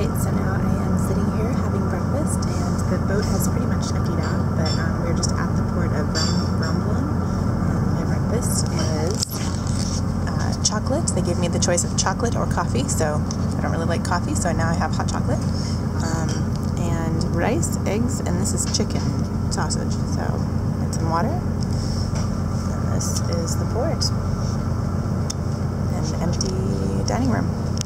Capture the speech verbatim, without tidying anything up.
Alright, so now I am sitting here having breakfast, and the boat has pretty much emptied out, but um, we're just at the port of Rome. And my breakfast is uh, chocolate. They gave me the choice of chocolate or coffee, so I don't really like coffee, so now I have hot chocolate. Um, and rice, eggs, and this is chicken sausage. So, and some water. And this is the port. An empty dining room.